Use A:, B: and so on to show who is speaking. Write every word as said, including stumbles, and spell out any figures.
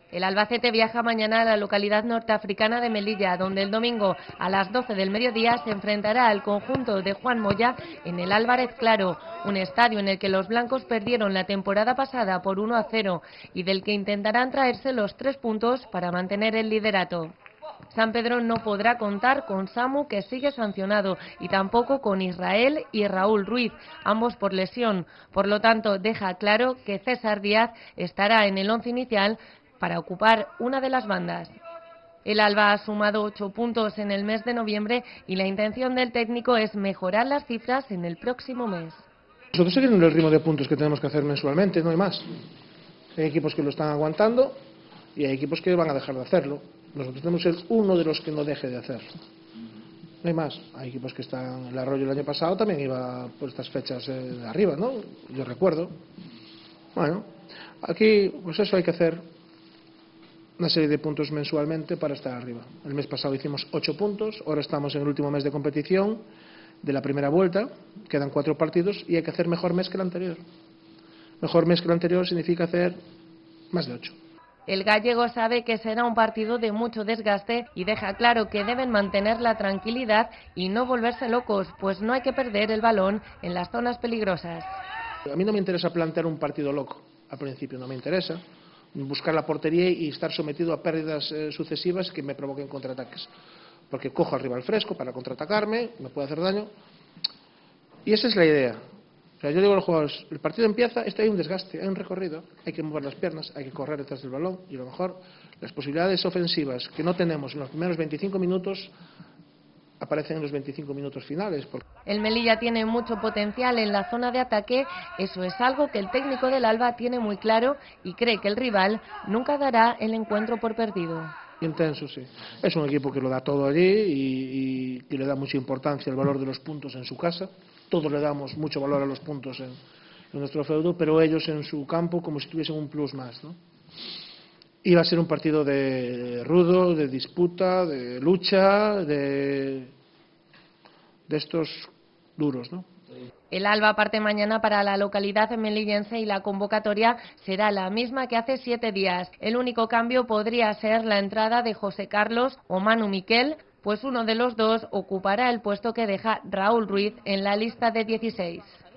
A: El Albacete viaja mañana a la localidad norteafricana de Melilla, donde el domingo a las doce del mediodía se enfrentará al conjunto de Juan Moya en el Álvarez Claro, un estadio en el que los blancos perdieron la temporada pasada por uno a cero y del que intentarán traerse los tres puntos para mantener el liderato. San Pedro no podrá contar con Samu, que sigue sancionado, y tampoco con Israel y Raúl Ruiz, ambos por lesión. Por lo tanto, deja claro que César Díaz estará en el once inicial para ocupar una de las bandas. El Alba ha sumado ocho puntos en el mes de noviembre y la intención del técnico es mejorar las cifras en el próximo mes.
B: Nosotros seguimos el ritmo de puntos que tenemos que hacer mensualmente, no hay más. Hay equipos que lo están aguantando y hay equipos que van a dejar de hacerlo. Nosotros tenemos que ser uno de los que no deje de hacerlo. No hay más. Hay equipos que están... El Arroyo el año pasado también iba por estas fechas eh, de arriba, ¿no? Yo recuerdo. Bueno, aquí pues eso hay que hacer una serie de puntos mensualmente para estar arriba. El mes pasado hicimos ocho puntos, ahora estamos en el último mes de competición de la primera vuelta, quedan cuatro partidos y hay que hacer mejor mes que el anterior. Mejor mes que el anterior significa hacer más de ocho.
A: El gallego sabe que será un partido de mucho desgaste y deja claro que deben mantener la tranquilidad y no volverse locos, pues no hay que perder el balón en las zonas peligrosas.
B: A mí no me interesa plantear un partido loco, al principio no me interesa buscar la portería y estar sometido a pérdidas eh, sucesivas que me provoquen contraataques, porque cojo al rival fresco para contraatacarme, me puede hacer daño, y esa es la idea. O sea, yo digo a los jugadores, el partido empieza, esto hay un desgaste, hay un recorrido, hay que mover las piernas, hay que correr detrás del balón, y a lo mejor las posibilidades ofensivas que no tenemos en los primeros veinticinco minutos aparecen en los veinticinco minutos finales.
A: El Melilla tiene mucho potencial en la zona de ataque, eso es algo que el técnico del Alba tiene muy claro y cree que el rival nunca dará el encuentro por perdido.
B: Intenso, sí. Es un equipo que lo da todo allí y, y, y le da mucha importancia al valor de los puntos en su casa. Todos le damos mucho valor a los puntos en, en nuestro feudo, pero ellos en su campo como si tuviesen un plus más, ¿no? Y va a ser un partido de rudo, de disputa, de lucha, de, de estos duros, ¿no?
A: El Alba parte mañana para la localidad melillense y la convocatoria será la misma que hace siete días. El único cambio podría ser la entrada de José Carlos o Manu Miquel, pues uno de los dos ocupará el puesto que deja Raúl Ruiz en la lista de dieciséis.